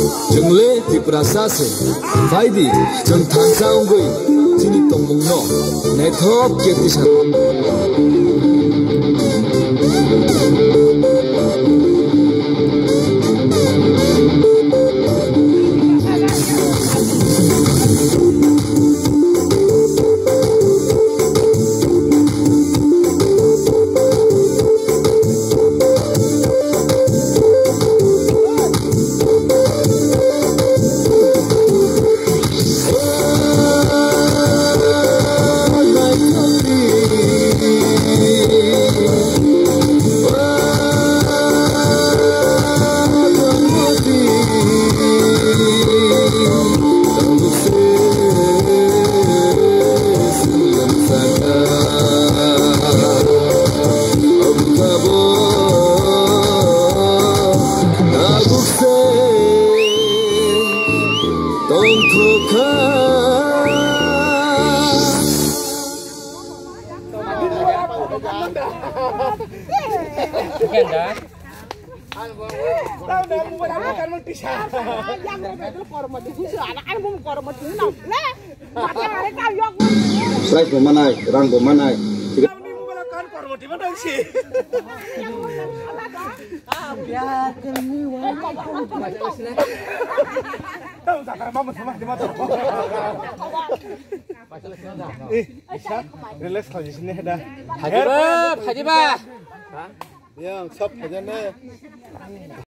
Jungle di prasase, Vaidi, jeng tansa unggui, sini tongmungno, netop kirtisan. Price bermanai, rang bermanai. Relax aja sini dah. Haji ba. Yang sop aja nih.